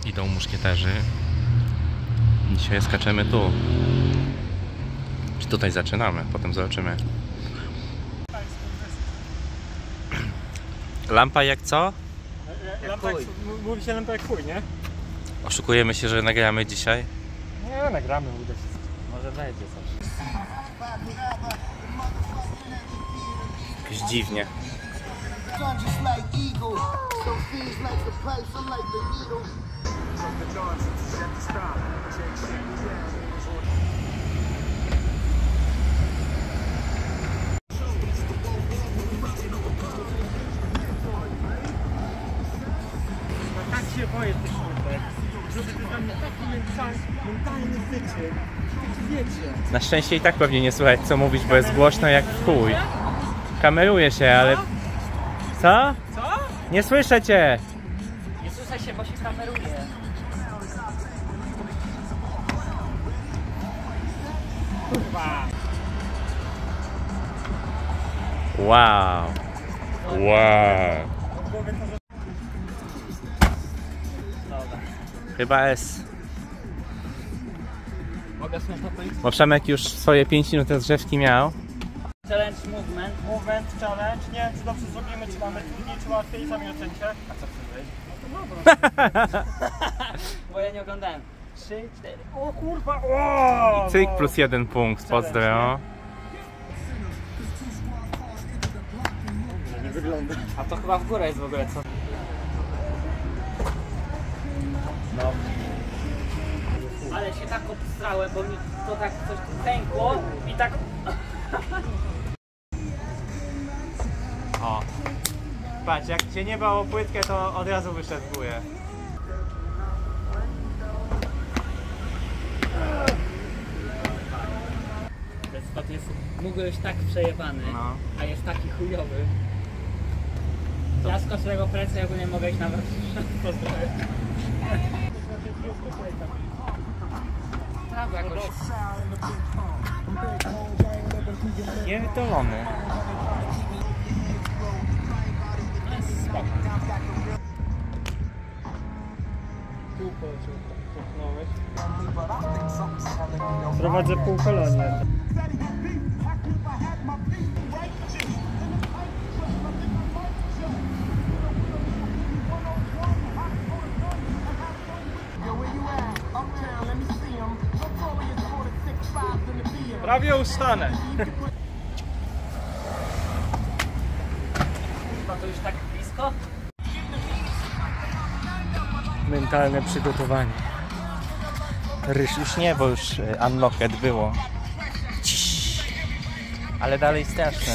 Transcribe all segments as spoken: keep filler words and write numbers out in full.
Idą muszkieterzy. Dzisiaj skaczemy tu. Czy tutaj zaczynamy? Potem zobaczymy. Lampa jak co? Lampa jak, mówi się lampa jak chuj, nie? Oszukujemy się, że nagramy dzisiaj? Nie, nagramy, uda się. Może będzie coś. Jakoś dziwnie. Tak się boję tych sztuczek, żeby to dla mnie taki mentalny, mentalny wyciek. Wiecie. Na szczęście i tak pewnie nie słychać co mówisz, bo jest głośno jak w chuj. Kameruje się, ale... Co? Co? Nie słyszę cię! Nie słyszę się, bo się kameruje. Kurwa. Wow! Wow! Dobra. Chyba S. Mogę sobie to powiedzieć? Bo Przemek już swoje pięć minut rozgrzewki miał. Challenge movement. Movement, challenge. Nie wiem, czy dobrze zrobimy, czy mamy trudniej, czy łatwiej. Sami ocencie. A co chcesz powiedzieć? No to dobra. Bo ja nie oglądałem. Trzy, cztery. O kurwa, o! Cyk plus jeden punkt, pozdro. Nie wygląda. A to chyba w górę jest w ogóle, co? No. Ale się tak obstrałem, bo mi to tak coś tu pękło i tak... O. Patrz, jak cię nie bało płytkę, to od razu wyszedł w górę. Ten spot jest mógł być tak przejebany, No. a jest taki chujowy. Ja z koszego plecy ogólnie mogę iść nawet pozdrawiam. Prawo jakoś. Pierdolony. No jest spoko. Kółko popchnąłeś. Prowadzę półkolonię. Prawie ustanę. Chyba to już tak blisko? Mentalne przygotowanie. Ryż już nie, bo już unlocked było. Ale dalej straszne.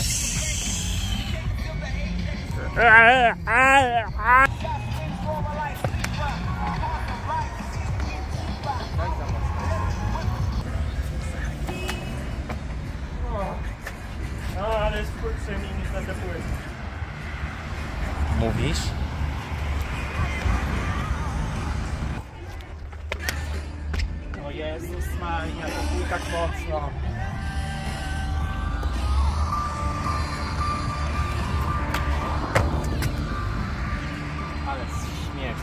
No, ale jest chuj przyjemniej niż na te płyty. Mówisz? O Jezus Maria, to był tak mocno. Ale śmierć.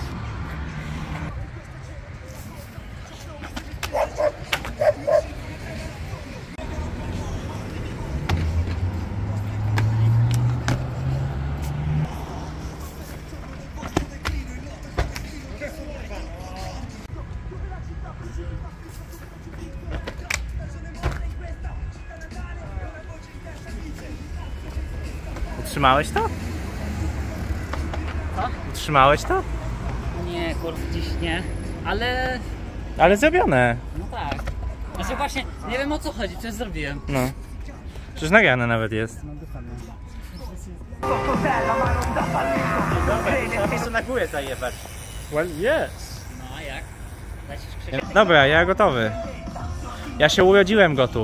Utrzymałeś to? Co? Utrzymałeś to? Nie, kurwa, dziś nie. Ale... Ale zrobione. no tak. Znaczy właśnie, nie wiem o co chodzi, coś zrobiłem. No. Przecież nagrane nawet jest. No dokładnie. Trzeba jeszcze na górę zajebać. Well, yes. No a jak? Lecisz Krzysiek? Dobra, ja gotowy. Ja się urodziłem gotów.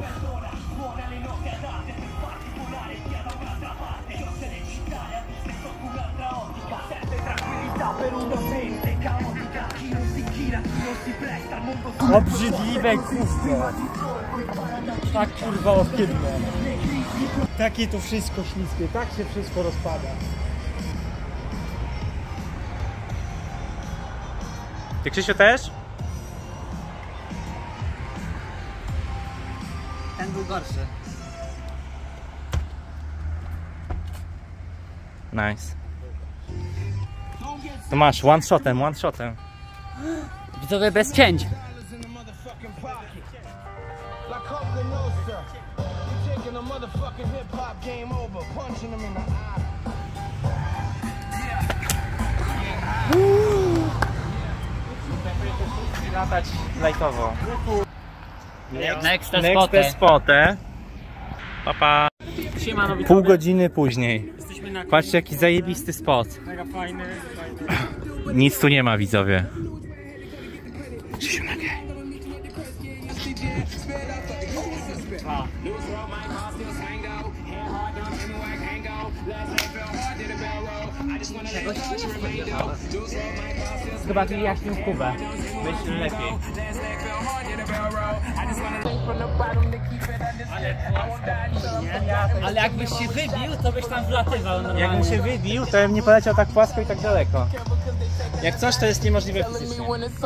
Obrzydliwe gówno. Tak kurwa ohydne. Takie to wszystko śliskie, tak się wszystko rozpada. Ty, Krzysiu, też? Ten był gorszy. Nice. To masz, one shotem, one shotem. Widzowie bez cięć. Latać lajtowo. Next Next spotę. Papa. Siemano, Pół godziny później. jesteśmy na Patrzcie, jaki zajebisty spot. mega fajny, fajny. Nic tu nie ma, widzowie. Krzysiu, nagraj. Chyba tu jaśnił Kubę. Myśl lepiej. Ale jakbyś się wybił, to byś tam wlatywał normalnie. Jakbym się wybił, to bym nie poleciał tak płasko i tak daleko. Jak coś, to jest niemożliwe fizycznie.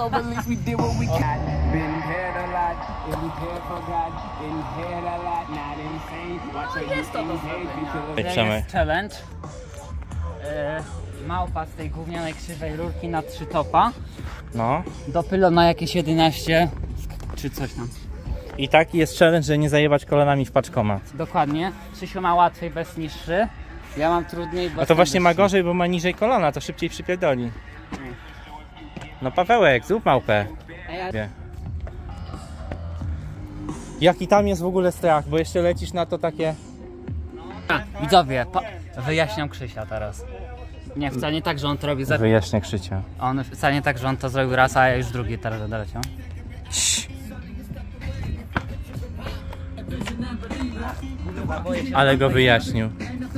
Przemek. Jest challenge. E, małpa z tej gównianej krzywej rurki na trzy topa. No. Do pylona jakieś jedenaście czy coś tam. I taki jest challenge, że nie zajebać kolanami w paczkomat. Dokładnie. Krzysiu ma łatwiej, bez niższy. Ja mam trudniej, bo A to właśnie ma gorzej, bo ma niżej kolana, to szybciej przypierdoli. No Pawełek, zrób małpę. Wie. Jaki tam jest w ogóle strach, bo jeszcze lecisz na to takie... Widzowie, wyjaśniam Krzysia teraz. Nie, wcale nie tak, że on to robi za... Wyjaśnię Krzycia. On wcale nie tak, że on to zrobił raz, a ja już drugi teraz doleciał. Ale go wyjaśnił.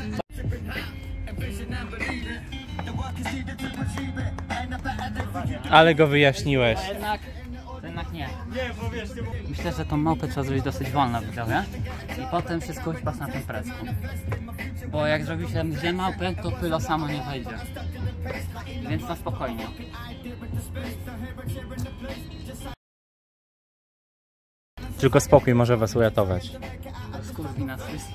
Ale go wyjaśniłeś. To jednak, to jednak nie. Myślę, że tą małpę trzeba zrobić dosyć wolno, widzowie. I potem wszystko już pas na tym presku. Bo jak zrobi się źle małpę, to pylo samo nie wejdzie. Więc na spokojnie. Tylko spokój może was uratować. Skurwi nas wszystkich.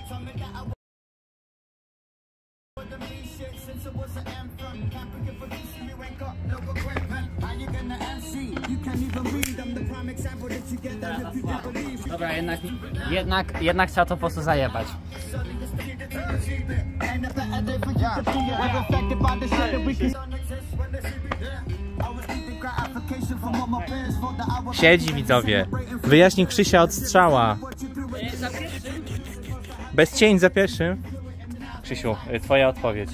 Dobra, jednak, jednak, jednak trzeba to po prostu zajebać. Siedzi, widzowie. Wyjaśnij Krzysia od strzała. Bez cień za pierwszym. Krzysiu, twoja odpowiedź.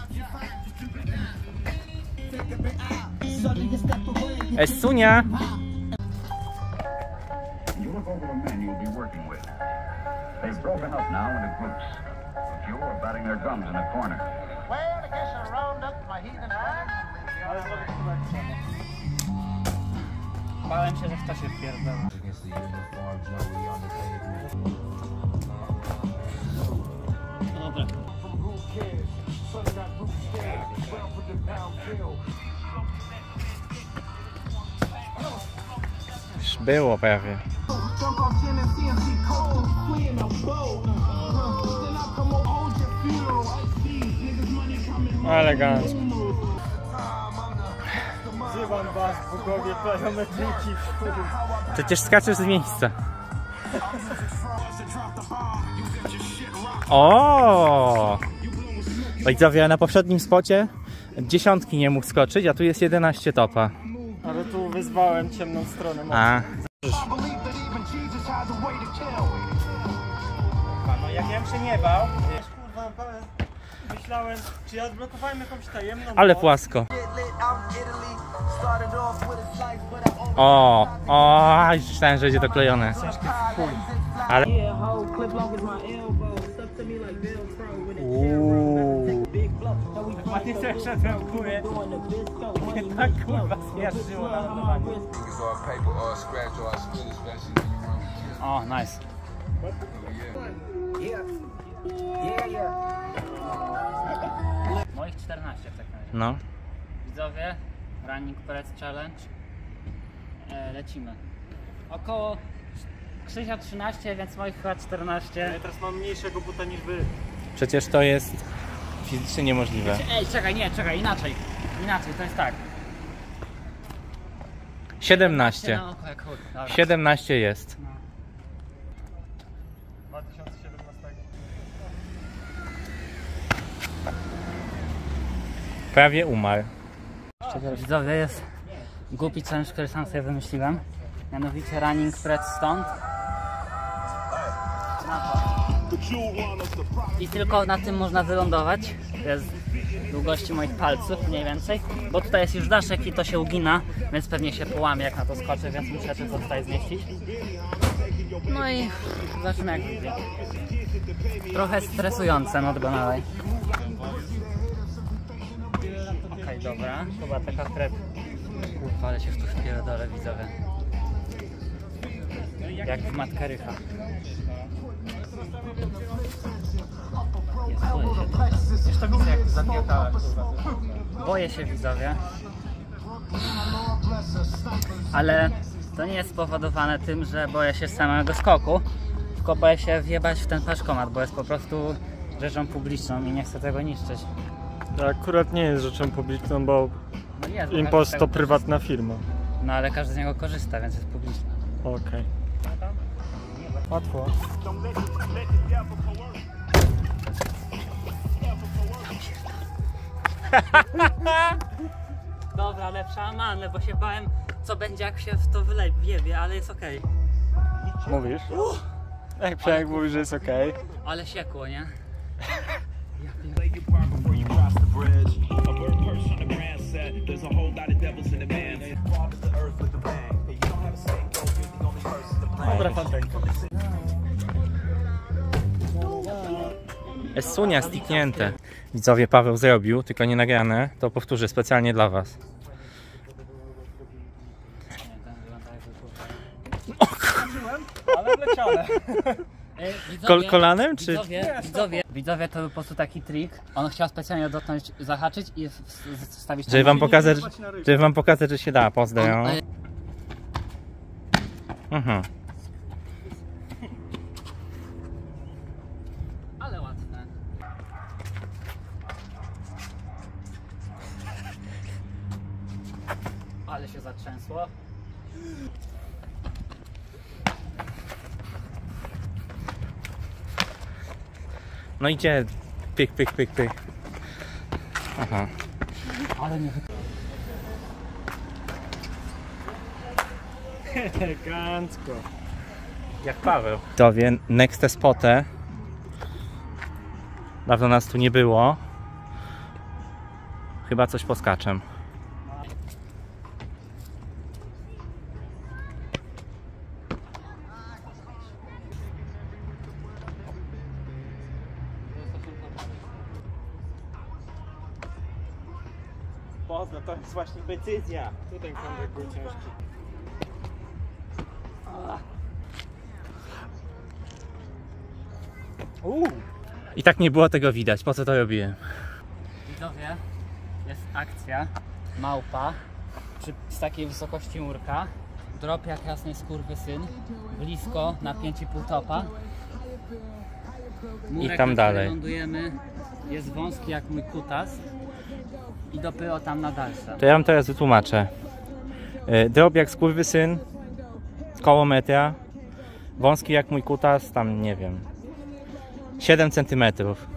Esunia! You look over the men you'll be working with. They've broken up now into groups. A few are batting their guns in a corner. Well, I guess I'll round up my heathen friends. Bałem się, że w to się wpierdolę. Dobra. Już było prawie. Elegancko. Wzywam was, bogowie planometriki. Przecież skaczesz z miejsca. O! Widzowie, na poprzednim spocie dziesiątki nie mógł skoczyć, a tu jest jedenaście topa. Ale tu wyzwałem ciemną stronę. A. No jak ja bym się nie bał. Kurwa, naprawdę myślałem, czy ja odblokowałem jakąś tajemną Ale moc? płasko. O, o, już myślałem, że będzie doklejone. Ale... Uuu. Ładnie sobie szedłem w górę. Mnie tak kurwa zmiażdżyło na lądowaniu. O, nice. Moich czternaście w takim razie. No. Widzowie, Running Press Challenge. e, lecimy. Około Krzysia trzynaście, więc moich chyba czternaście. Ja teraz mam mniejszego buta niż wy. Przecież to jest fizycznie niemożliwe. Ej, czekaj, nie, czekaj, inaczej. Inaczej, to jest tak. siedemnaście. Na oko, jak chuj. Dobra. siedemnaście jest. dwa tysiące siedemnastego. Prawie umarł. Widzowie, jest głupi challenge, który sam sobie wymyśliłem. Mianowicie running press stąd. Na to. I tylko na tym można wylądować. To jest długości moich palców mniej więcej. Bo tutaj jest już daszek i to się ugina, więc pewnie się połamie jak na to skoczę, więc muszę tylko tutaj zmieścić. No i zobaczymy jak będzie. Trochę stresujące, no do dalej. Okej, okay, dobra. Chyba taka trep. Kurwa, ale się w to wpierdolę, widzowie. Jak w Matka Rycha. Jest, boję się. Już to widzę, jak zamiatałeś. Boję się, widzowie. Ale to nie jest spowodowane tym, że boję się samego skoku, tylko boję się wjebać w ten paczkomat, bo jest po prostu rzeczą publiczną i nie chcę tego niszczyć. To akurat nie jest rzeczą publiczną, bo No jest, bo Impost każdy z to tego prywatna firma. korzysta. No ale każdy z niego korzysta, więc jest publiczny. Okej. Okay. Łatwo. Dobra, lepsza manę, bo się bałem, co będzie jak się w to wyle- wjebie, ale jest okej. Mówisz? Jak Przemek mówi, że jest okej. Okay. Ale siekło, nie? Dobra, fantenka. Jest sunia stiknięte. Widzowie, Paweł zrobił, tylko nie nagrane. To powtórzę specjalnie dla was. Ale wleciane. E, widzowie, Kol kolanem czy? Widzowie, widzowie, widzowie, to był po prostu taki trik. On chciał specjalnie dotknąć, zahaczyć i w- w- wstawić Żeby wam nogi. pokazać, żeby wam pokazać, że się da. On, Pozdrawiam. e, Mhm. Ale łatwe. Ale się zatrzęsło. No idzie. Pyk, pyk, pyk, pyk. Aha. Ale nie Elegancko. Jak Paweł. To wie, next spotę. Dawno nas tu nie było. Chyba coś poskaczem. Pozdro, to jest właśnie decyzja. Tu ten kątek był ciężki. Uuu. I tak nie było tego widać. Po co to robiłem? Widzowie, jest akcja małpa przy, z takiej wysokości murka. Drop jak jasny skurwysyn, blisko na pięć i pół topa. Murek, I tam na dalej. którym lądujemy, jest wąski jak mój kutas i dopiero tam na dalsze. To ja wam teraz wytłumaczę. Yy, Drop jak skurwysyn, koło metra, wąski jak mój kutas, tam nie wiem, siedem centymetrów.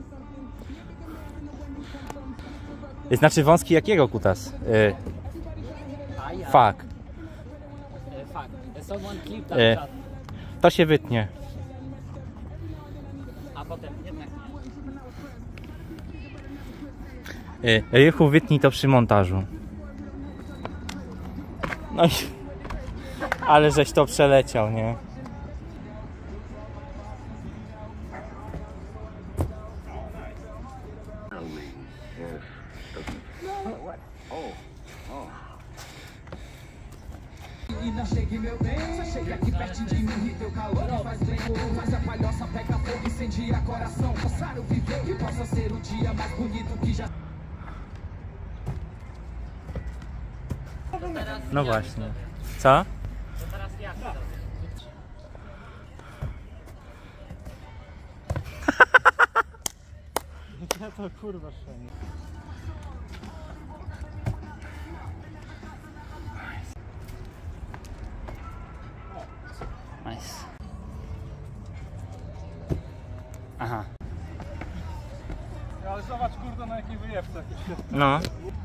Znaczy wąski jak jego kutas. Yy, A ja. fuck. E, fuck. Someone clip that E. chat. To się wytnie. A potem jednak nie. Yy, Rychu, wytnij to przy montażu. No i... Ale żeś to przeleciał, nie? No właśnie. Co? Teraz ja. Ja to kurwa szenie. Nice. Aha. Ale zobacz kurde na jakiej wyjewce. No.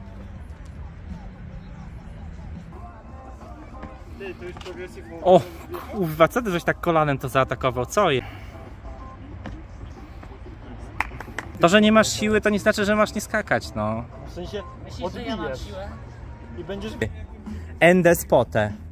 Ty, to już progresji. O kurwa, co ty żeś tak kolanem to zaatakował? Co jest? To, że nie masz siły, to nie znaczy, że masz nie skakać, no. W sensie Myślisz, że ja mam odbijesz siłę? i będziesz... Endespotę.